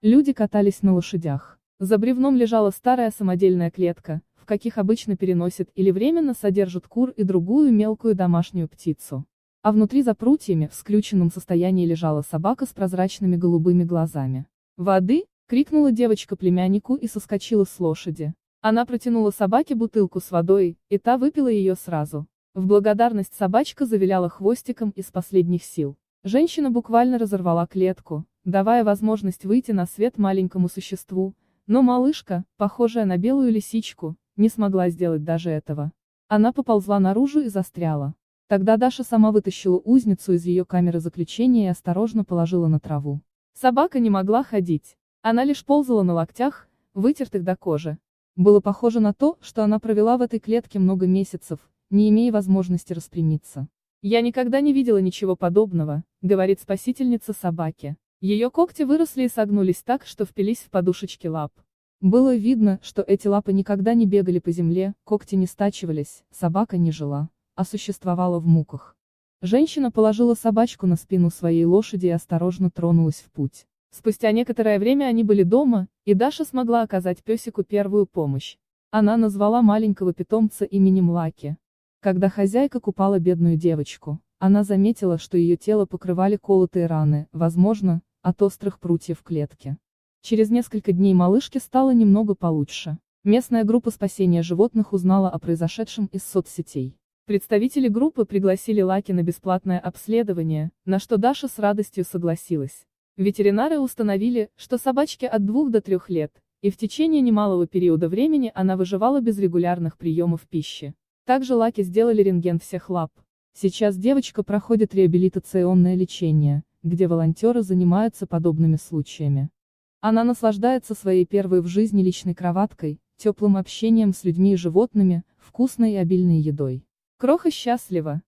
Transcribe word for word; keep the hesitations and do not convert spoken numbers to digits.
Люди катались на лошадях. За бревном лежала старая самодельная клетка, в каких обычно переносят или временно содержат кур и другую мелкую домашнюю птицу. А внутри за прутьями в скрюченном состоянии лежала собака с прозрачными голубыми глазами. «Воды!» — крикнула девочка племяннику и соскочила с лошади. Она протянула собаке бутылку с водой, и та выпила ее сразу. В благодарность собачка завиляла хвостиком из последних сил. Женщина буквально разорвала клетку, давая возможность выйти на свет маленькому существу, но малышка, похожая на белую лисичку, не смогла сделать даже этого. Она поползла наружу и застряла. Тогда Даша сама вытащила узницу из ее камеры заключения и осторожно положила на траву. Собака не могла ходить. Она лишь ползала на локтях, вытертых до кожи. Было похоже на то, что она провела в этой клетке много месяцев, не имея возможности распрямиться. «Я никогда не видела ничего подобного», — говорит спасительница собаки. Ее когти выросли и согнулись так, что впились в подушечки лап. Было видно, что эти лапы никогда не бегали по земле, когти не стачивались, собака не жила, а существовала в муках. Женщина положила собачку на спину своей лошади и осторожно тронулась в путь. Спустя некоторое время они были дома, и Даша смогла оказать песику первую помощь. Она назвала маленького питомца именем Лаки. Когда хозяйка купала бедную девочку, она заметила, что ее тело покрывали колотые раны, возможно, от острых прутьев клетки. Через несколько дней малышке стало немного получше. Местная группа спасения животных узнала о произошедшем из соцсетей. Представители группы пригласили Лаки на бесплатное обследование, на что Даша с радостью согласилась. Ветеринары установили, что собачке от двух до трех лет, и в течение немалого периода времени она выживала без регулярных приемов пищи. Также Лаки сделали рентген всех лап. Сейчас девочка проходит реабилитационное лечение, где волонтеры занимаются подобными случаями. Она наслаждается своей первой в жизни личной кроваткой, теплым общением с людьми и животными, вкусной и обильной едой. Кроха счастлива,